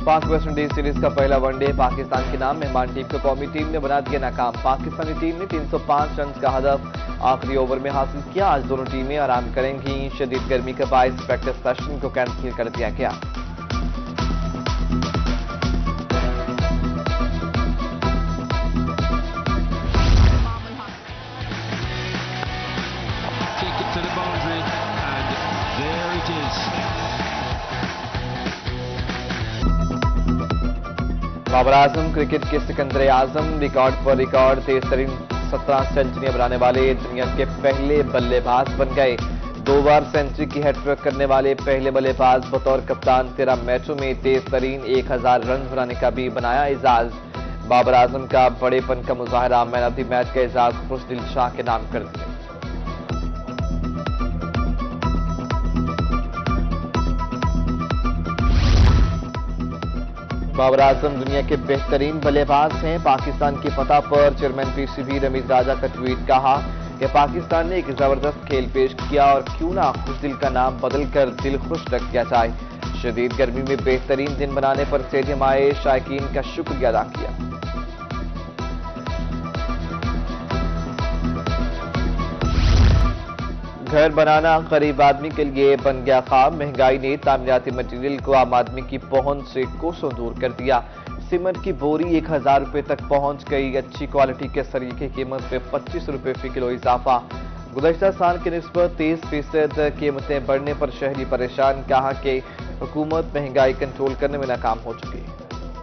पाक West Indies series का पहला वनडे पाकिस्तान के नाम। मेहमान टीम को कौमी टीम ने बना दिया नाकाम। पाकिस्तानी टीम ने 305 रन का हदफ आखिरी ओवर में हासिल किया। आज दोनों टीमें आराम करेंगी। शदीद गर्मी के बायस प्रैक्टिस सेशन को कैंसिल कर दिया गया। बाबर आजम क्रिकेट के सिकंदर आजम रिकॉर्ड पर रिकॉर्ड तेज तरीन 17 सेंचुरियां बनाने वाले दुनिया के पहले बल्लेबाज बन गए। 2 बार सेंचुरी की हैट्रिक करने वाले पहले बल्लेबाज बतौर कप्तान 13 मैचों में तेज तरीन 1000 रन बनाने का भी बनाया एजाज। बाबर आजम का बड़ेपन का मुजाहरा मैन ऑफ द मैच का एजाज खुशदिल शाह के नाम कर दिया। बाबर आजम दुनिया के बेहतरीन बल्लेबाज हैं। पाकिस्तान की फतह पर चेयरमैन पीसीबी रमीज राजा का ट्वीट कहा कि पाकिस्तान ने एक जबरदस्त खेल पेश किया और क्यों ना खुशदिल का नाम बदलकर दिल खुश रख दिया जाए। शदीद गर्मी में बेहतरीन दिन बनाने पर स्टेडियम आए शायकीन का शुक्रिया अदा किया। घर बनाना गरीब आदमी के लिए बन गया ख्वाब। महंगाई ने तामीराती मटेरियल को आम आदमी की पहुंच से कोसों दूर कर दिया। सीमेंट की बोरी 1000 रुपए तक पहुंच गई। अच्छी क्वालिटी के सरिये की कीमत में 25 रुपए फी किलो इजाफा। गुज़श्ता साल की निस्बत 30% कीमतें बढ़ने पर शहरी परेशान। कहा कि हुकूमत महंगाई कंट्रोल करने में नाकाम हो चुकी है।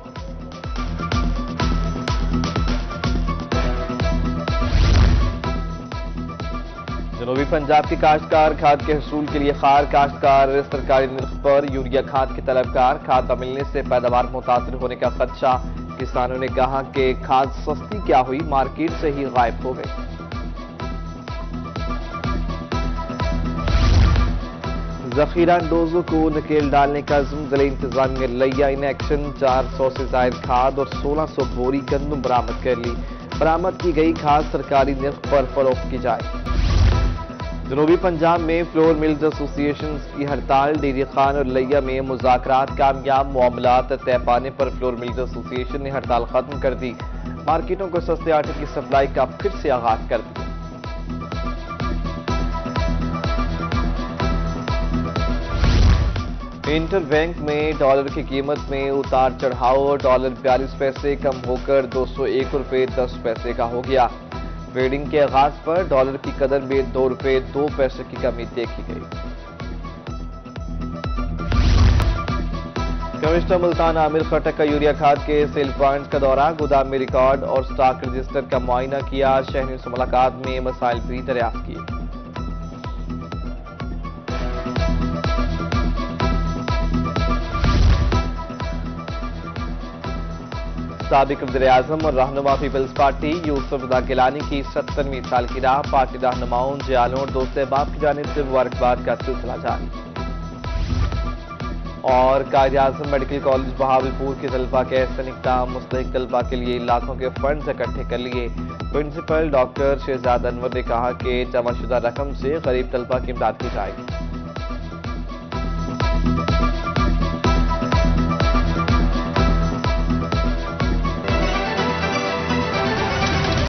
जनूबी पंजाब के काश्तकार खाद के हसूल के लिए खार। काश्तकार सरकारी निर्ख पर यूरिया खाद के तलबकार। खाद न मिलने से पैदावार मुतासर होने का खदशा। किसानों ने कहा कि खाद सस्ती क्या हुई, मार्केट से ही गायब हो गई। जखीरा अंदोजों को नकेल डालने का अज़्म। जिले इंतजामिया लिया इन एक्शन। 400 से जायद खाद और 1600 बोरी गंदम बरामद कर ली। बरामद की गई खाद सरकारी निर्ख पर फरोख्त की जाए। जनूबी पंजाब में फ्लोर मिल्स एसोसिएशन की हड़ताल। डेरी खान और लिया में मुज़ाकरात कामयाब। मामलात तय पाने पर फ्लोर मिल्स एसोसिएशन ने हड़ताल खत्म कर दी। मार्केटों को सस्ते आटे की सप्लाई का फिर से आगाज कर दिया। इंटर बैंक में डॉलर की कीमत में उतार चढ़ाव। डॉलर 42 पैसे कम होकर 201 रुपए 10 पैसे का हो गया। ट्रेडिंग के आगाज पर डॉलर की कदर में 2 रुपए 2 पैसे की कमी देखी गई। कमिश्नर मुल्तान आमिर खटक का यूरिया खाद के सेल पॉइंट्स का दौरा। गोदाम में रिकॉर्ड और स्टॉक रजिस्टर का मुआयना किया। शहरियों से मुलाकात में मसाइल भी दरियाफ्त किए। साबिक वज़ीर-ए-आज़म और रहनुमा पीपल्स पार्टी यूसुफ रज़ा गिलानी की 70वीं सालगिरह। पार्टी रहनुमाओं, जियालों और दोस्त अहबाब की जानिब से मुबारकबाद का सिलसिला जारी। और कायद-ए-आज़म मेडिकल कॉलेज बहावलपुर के तलबा के एहसन इक़दाम। मुस्तहिक तलबा के लिए लाखों के फंड्स इकट्ठे कर लिए। प्रिंसिपल डॉक्टर शहजाद अनवर ने कहा कि जमाशुदा रकम से गरीब तलबा की इमदाद की जाएगी।